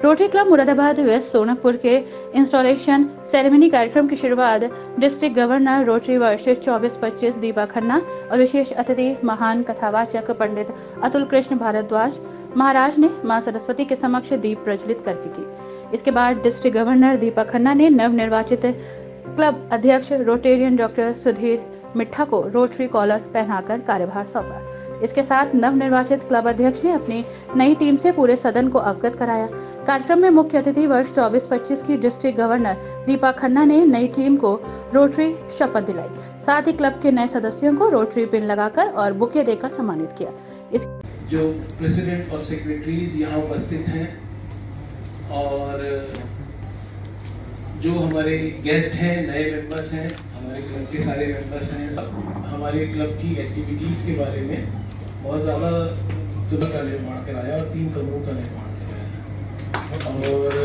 Rotary club Moradabad west Sonakpur के installation ceremony कार्यक्रम की शुरुआत डिस्ट्रिक्ट गवर्नर रोटरी वर्ष 24-25 दीपा खन्ना और विशेष अतिथि महान कथावाचक पंडित अतुल कृष्ण भारद्वाज महाराज ने मां सरस्वती के समक्ष दीप प्रज्वलित करके की। इसके बाद डिस्ट्रिक्ट गवर्नर दीपा खन्ना ने नवनिर्वाचित क्लब अध्यक्ष रोटेरियन डॉक्टर सुधीर मिठा को रोटरी कॉलर पहनाकर कार्यभार सौंपा। इसके साथ नवनिर्वाचित क्लब अध्यक्ष ने अपनी नई टीम से पूरे सदन को अवगत कराया। कार्यक्रम में मुख्य अतिथि वर्ष 24-25 की डिस्ट्रिक्ट गवर्नर दीपा खन्ना ने नई टीम को रोटरी शपथ दिलाई। साथ ही क्लब के नए सदस्यों को रोटरी पिन लगाकर और बुके देकर सम्मानित किया। जो प्रेसिडेंट और सेक्रेटरीज यहाँ उपस्थित हैं और जो हमारे गेस्ट हैं, नए मेंबर्स हैं, हमारे क्लब के सारे मेंबर्स हैं, सब हमारे क्लब की एक्टिविटीज़ के बारे में बहुत ज़्यादा सुबह का निर्माण कराया और 3 कमरों का निर्माण कराया और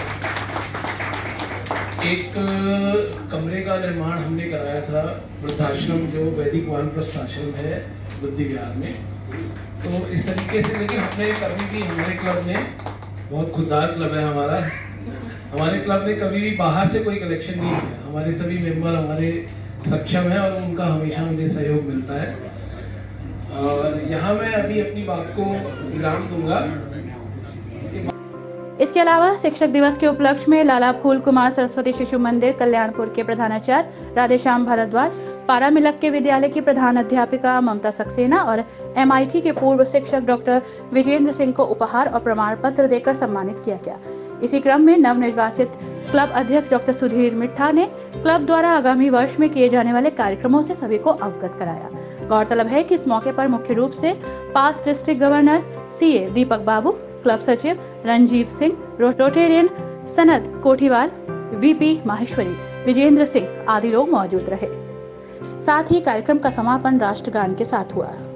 एक कमरे का निर्माण हमने कराया था वृद्धाश्रम जो वैदिक वानप्रस्थ आश्रम है बुद्धि विहार में। तो इस तरीके से लेकिन हमने कभी भी हमारे क्लब ने बहुत खुददार क्लब है हमारे क्लब ने कभी भी बाहर से कोई कलेक्शन नहीं किया। हमारे सभी मेंबर हमारे सक्षम हैं और उनका हमेशा मुझे सहयोग मिलता है। और यहाँ मैं अभी अपनी बात को विराम दूंगा। इसके अलावा शिक्षक दिवस के उपलक्ष्य में लाला फूल कुमार सरस्वती शिशु मंदिर कल्याणपुर के प्रधानाचार्य राधेश्याम भारद्वाज, पारा मिलक के विद्यालय की प्रधान अध्यापिका ममता सक्सेना और MIT के पूर्व शिक्षक डॉक्टर विजेंद्र सिंह को उपहार और प्रमाण पत्र देकर सम्मानित किया गया। इसी क्रम में नवनिर्वाचित क्लब अध्यक्ष डॉक्टर सुधीर मिठा ने क्लब द्वारा आगामी वर्ष में किए जाने वाले कार्यक्रमों से सभी को अवगत कराया। गौरतलब है कि इस मौके पर मुख्य रूप से past district governor CA Deepak Babu, club सचिव रंजीव सिंह, रोटेरियन सनद कोठीवाल, VP माहेश्वरी, विजेंद्र सिंह आदि लोग मौजूद रहे। साथ ही कार्यक्रम का समापन राष्ट्रगान के साथ हुआ।